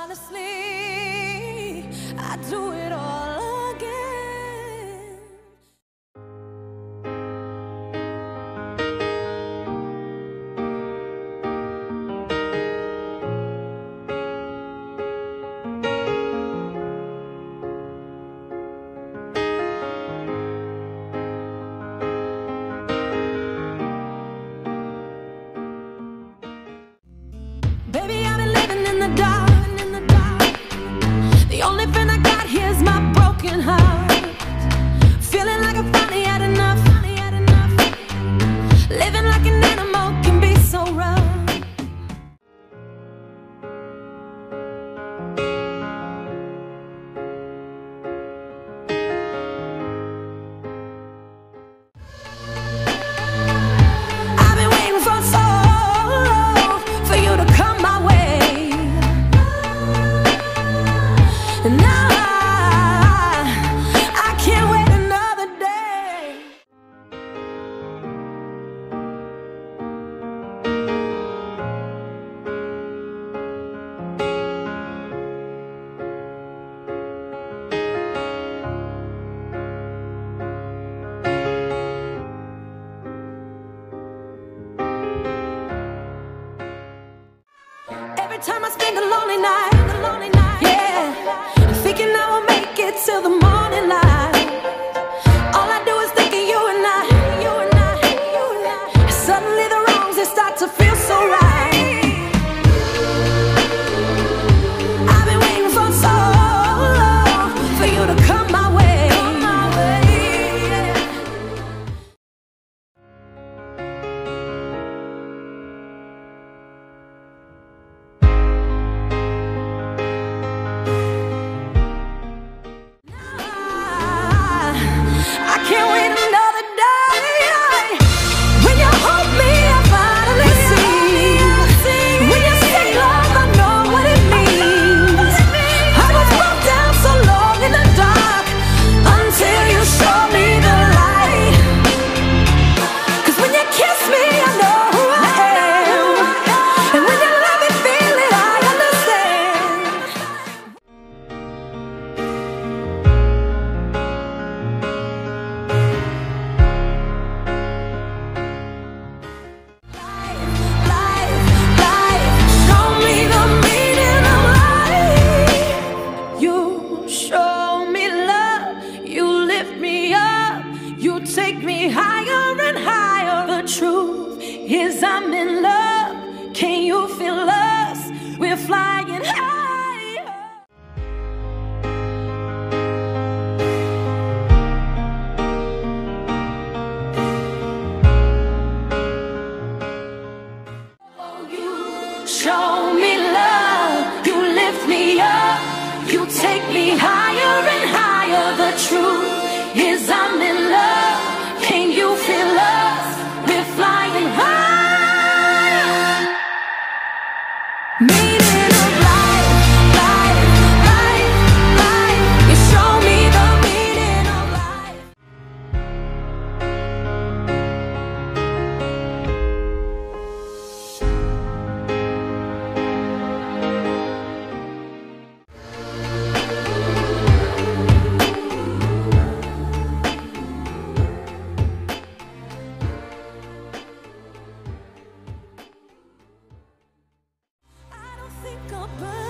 Honestly, I do it all again. Baby, I've been living in the dark. The only thing I got here is my broken heart. Feeling like I finally had enough. Living like an animal can be so rough. I've been waiting for so long for you to come my way. And now I can't wait another day. Every time I spend a lonely night, yeah, thinking I will make it till the morning light. All I do is think of you and I. Suddenly the wrongs, they start to feel so right. I've been waiting for so long for you to come my way. I can't wait another day. When you hold me, I finally see. When you say love, I know what it means. I was broke down so long in the dark until you showed me the light. 'Cause when you kiss me, I know who I am. And when you let me feel it, I understand. Show me the meaning of life. You show me love. You lift me up. You take me higher and higher. The truth is I'm in love. Can you feel us? We're flying higher. Show me love, you lift me up, you take me higher and higher. The truth is I'm in love. Can you feel us? We're flying higher. Meaning of life. You show me the meaning of life. I don't think I'll burn.